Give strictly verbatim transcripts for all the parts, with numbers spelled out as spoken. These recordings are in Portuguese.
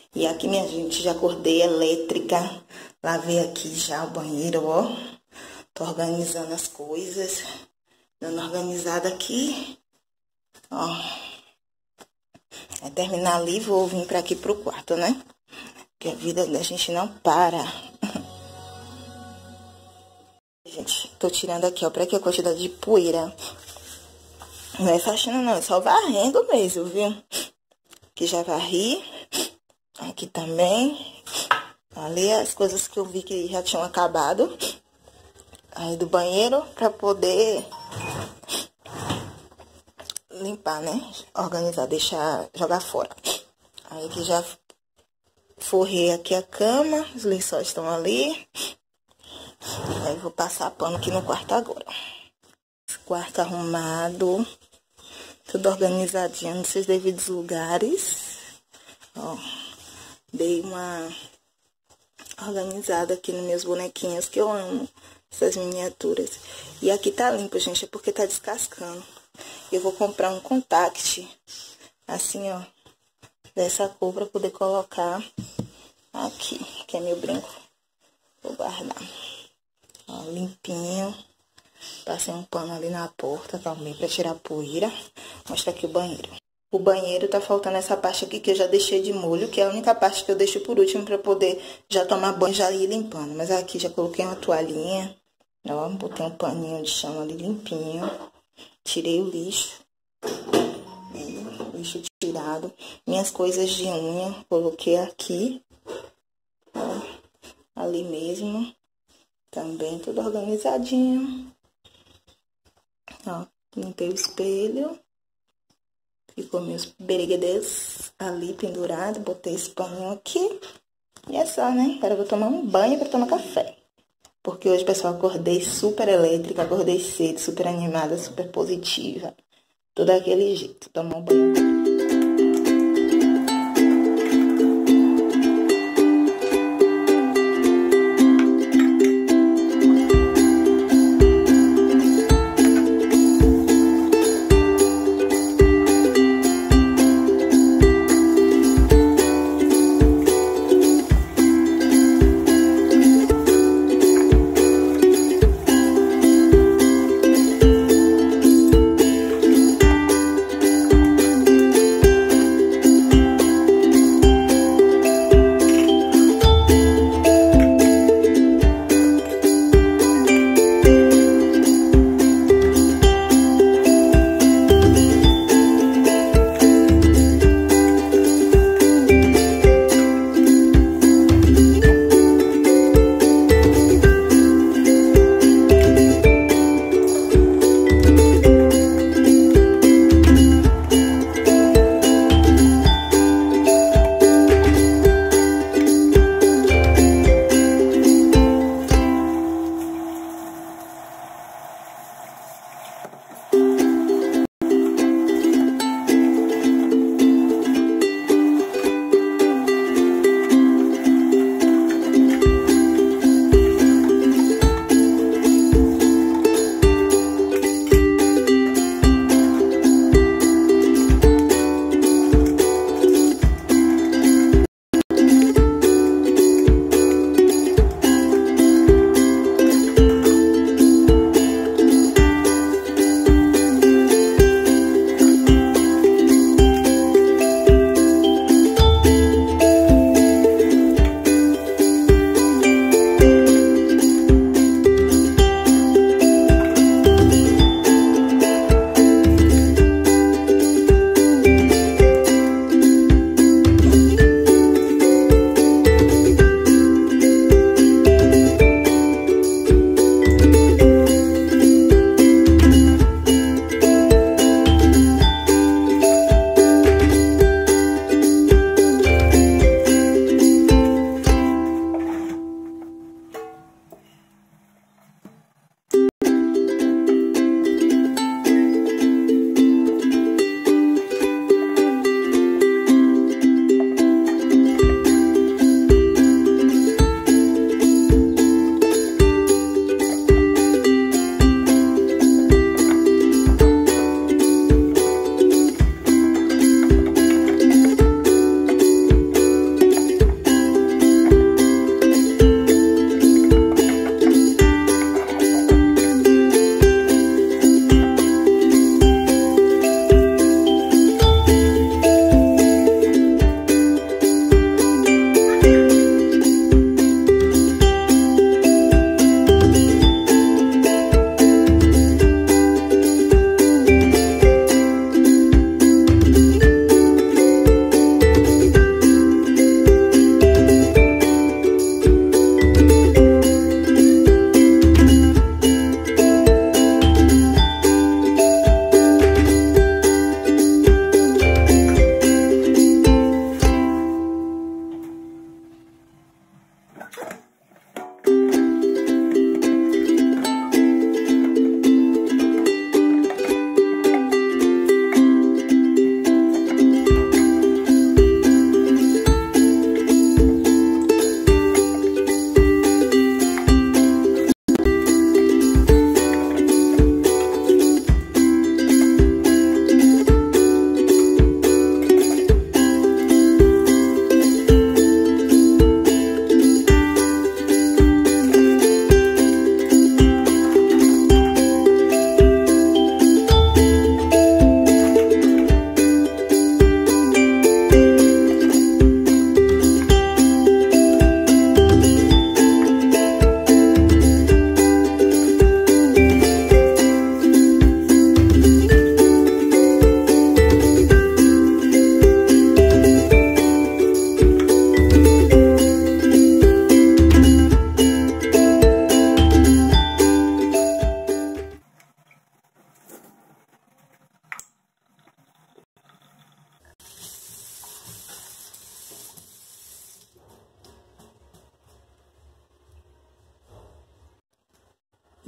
E aqui, minha gente, já acordei elétrica. Lavei aqui já o banheiro, ó. Tô organizando as coisas. Dando organizada aqui. Ó. Vai terminar ali, vou vir pra aqui pro quarto, né? Porque a vida da gente não para. Gente, tô tirando aqui, ó, pra que a quantidade de poeira. Não é faxina não, é só varrendo mesmo, viu? Aqui já varri. Aqui também. Ali as coisas que eu vi que já tinham acabado. Aí do banheiro pra poder limpar, né? Organizar, deixar, jogar fora. Aí que já forrei aqui a cama, os lençóis estão ali. Aí vou passar pano aqui no quarto agora. Quarto arrumado, tudo organizadinho nos seus devidos lugares. Ó, dei uma organizada aqui nos meus bonequinhos, que eu amo essas miniaturas. E aqui tá limpo, gente, é porque tá descascando. Eu vou comprar um contact, assim, ó, dessa cor pra poder colocar aqui, que é meu brinco. Vou guardar. Ó, limpinho. Passei um pano ali na porta também pra tirar a poeira. Mostra aqui o banheiro. O banheiro tá faltando essa parte aqui que eu já deixei de molho, que é a única parte que eu deixo por último pra poder já tomar banho e já ir limpando. Mas aqui já coloquei uma toalhinha. Ó, botei um paninho de chão ali limpinho. Tirei o lixo. Lixo tirado. Minhas coisas de unha, coloquei aqui. Ó, ali mesmo. Também tudo organizadinho. Ó, limpei o espelho. Ficou meus bereguedes ali pendurado. Botei esse paninho aqui. E é só, né? Agora eu vou tomar um banho pra tomar café. Porque hoje, pessoal, acordei super elétrica. Acordei cedo, super animada, super positiva. Tudo daquele jeito. Tomar um banho.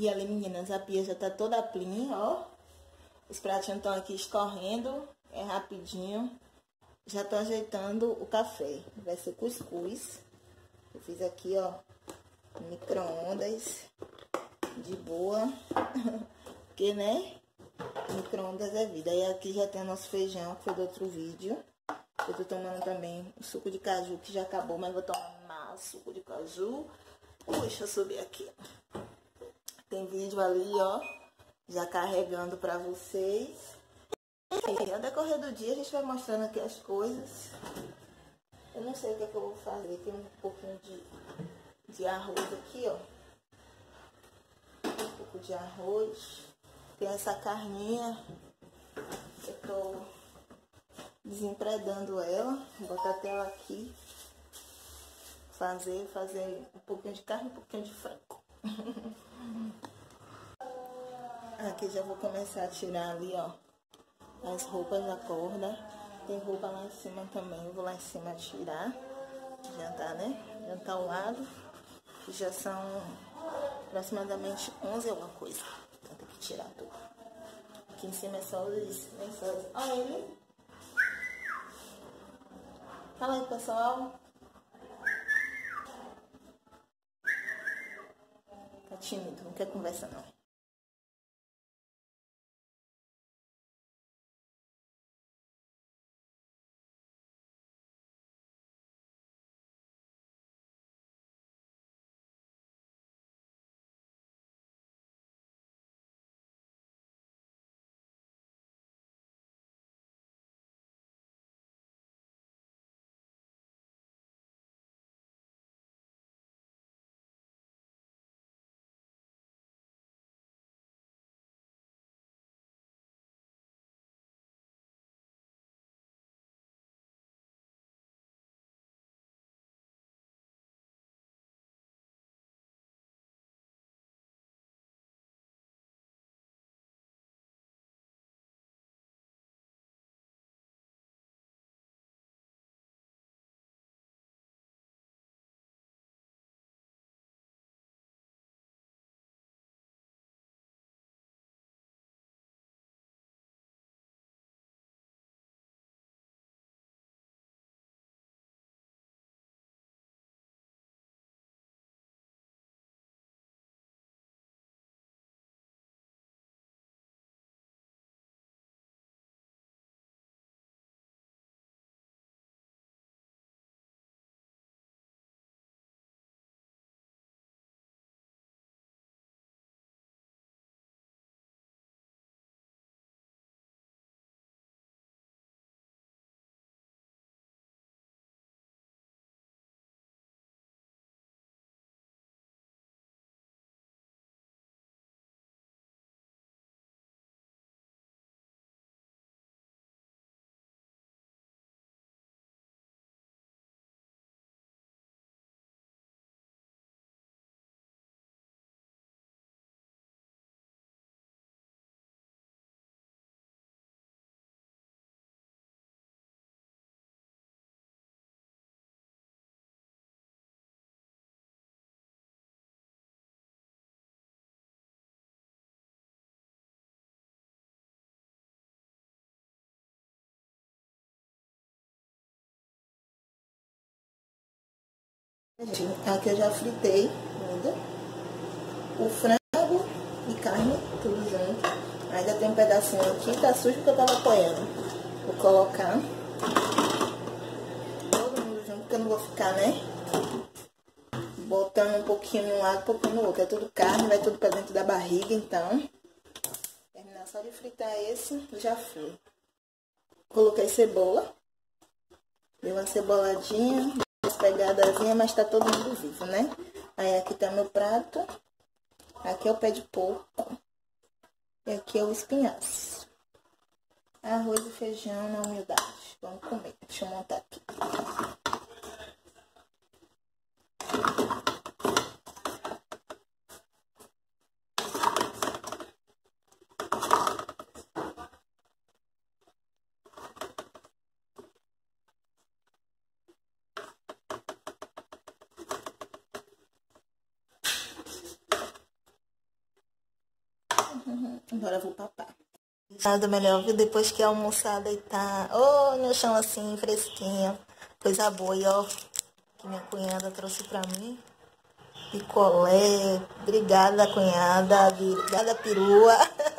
E ali, meninas, a pia já tá toda clean, ó. Os pratinhos estão aqui escorrendo, é rapidinho. Já tô ajeitando o café. Vai ser cuscuz. Eu fiz aqui, ó, micro-ondas, de boa. Porque, né, micro-ondas é vida. E aqui já tem o nosso feijão, que foi do outro vídeo. Eu tô tomando também o suco de caju, que já acabou, mas vou tomar mais suco de caju. Deixa eu subir aqui. Tem vídeo ali, ó, já carregando pra vocês. E ao decorrer do dia a gente vai mostrando aqui as coisas. Eu não sei o que é que eu vou fazer. Tem um pouquinho de, de arroz aqui, ó. Um pouco de arroz. Tem essa carninha. Eu tô desempredando ela. Vou botar até ela aqui. Fazer, fazer um pouquinho de carne e um pouquinho de frango. Aqui já vou começar a tirar ali, ó, as roupas da corda. Tem roupa lá em cima também. Eu vou lá em cima tirar. Já tá, né? Já tá ao lado. Já são aproximadamente onze alguma coisa. Então tem que tirar tudo. Aqui em cima é só os lençóis. Olha ele. Fala aí, pessoal. Tá tímido, não quer conversa não. Aqui eu já fritei tudo. O frango e carne, tudo junto. Ainda tem um pedacinho aqui, tá sujo porque eu tava apoiando. Vou colocar todo mundo junto, porque eu não vou ficar, né, botando um pouquinho num lado, um pouquinho no outro. É tudo carne, vai tudo pra dentro da barriga, então. Terminar só de fritar esse, já foi. Coloquei cebola. Deu uma ceboladinha, umas pegadazinhas, mas tá todo mundo vivo, né? Aí aqui tá meu prato. Aqui é o pé de porco. E aqui é o espinhaço. Arroz e feijão na humildade. Vamos comer. Deixa eu montar aqui. Agora eu vou papar. Nada melhor, viu? Depois que almoçar, deitar. Oh, no chão assim, fresquinho. Coisa boa. E ó, que minha cunhada trouxe pra mim. Picolé. Obrigada, cunhada. Obrigada, perua.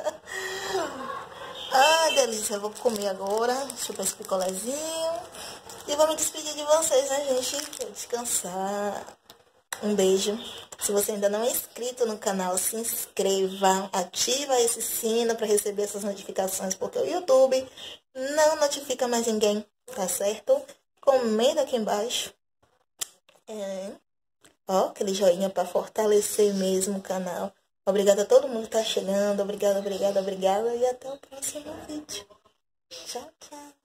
Ah, delícia. Eu vou comer agora. Chupar esse picolézinho. E vou me despedir de vocês, né, gente? Vou descansar. Um beijo. Se você ainda não é inscrito no canal, se inscreva. Ativa esse sino para receber essas notificações, porque o YouTube não notifica mais ninguém, tá certo? Comenta aqui embaixo. É. Ó, aquele joinha para fortalecer mesmo o canal. Obrigada a todo mundo que tá chegando. Obrigada, obrigada, obrigada. E até o próximo vídeo. Tchau, tchau.